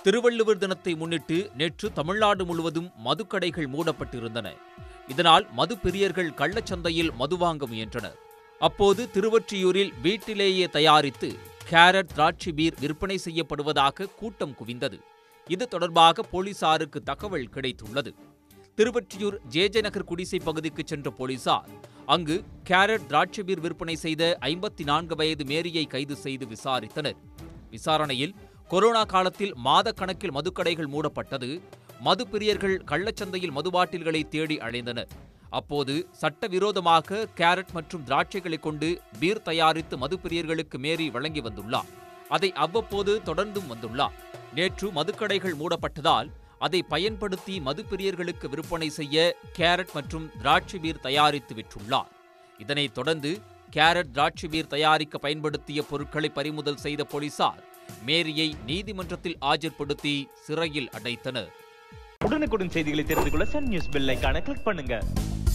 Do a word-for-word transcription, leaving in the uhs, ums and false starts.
திருவள்ளுவர் தினத்தை முன்னிட்டு நேற்று தமிழ்நாடு முழுவதும் மதுக்கடைகள் மூடப்பட்டிருந்தன. இதனால் மது பிரியர்கள் கள்ளச்சந்தையில் மது வாங்க முயன்றனர். அப்போது திருவொற்றியூரில் வீட்டிலேயே தயாரித்து கேரட் திராட்சை பீர் விற்பனை செய்யப்படுவதாக கூட்டம் குவிந்தது. இது தொடர்பாக போலீசாருக்கு தகவல் கிடைத்துள்ளது. திருவொற்றியூர் ஜேஜே நகர் குடிசை பகுதிக்கு சென்ற போலீசார் அங்கு கேரட் திராட்சை பீர் விற்பனை செய்த ஐம்பத்தி நான்கு வயது மேரியை கைது செய்து விசாரித்தனர். விசாரணையில் கொரோனா காலத்தில் மாத கணக்கில் மதுக்கடைகள் மூடப்பட்டது, மது பிரியர்கள் கள்ளச்சந்தையில் மது பாட்டில்களை தேடி அலைந்தனர். அப்போது சட்டவிரோதமாக கேரட் மற்றும் திராட்சைகளை கொண்டு பீர் தயாரித்து மது பிரியர்களுக்கு மேரி வழங்கி வந்துள்ளார். அதை அவ்வப்போது தொடர்ந்தும் வந்துள்ளார். நேற்று மதுக்கடைகள் மூடப்பட்டதால் அதை பயன்படுத்தி மது பிரியர்களுக்கு விற்பனை செய்ய கேரட் மற்றும் திராட்சை பீர் தயாரித்து விற்றுள்ளார். இதனைத் தொடர்ந்து கேரட் திராட்சை பீர் தயாரிக்க பயன்படுத்திய பொருட்களை பறிமுதல் செய்த போலீசார் மேரியை நீதிமன்றத்தில் ஆஜர்படுத்தி சிறையில் அடைத்தனர். உடனுக்குடன் செய்திகளை தெரிந்து கொள்ள சன் நியூஸ் பெல் ஐகானை கிளிக் பண்ணுங்க.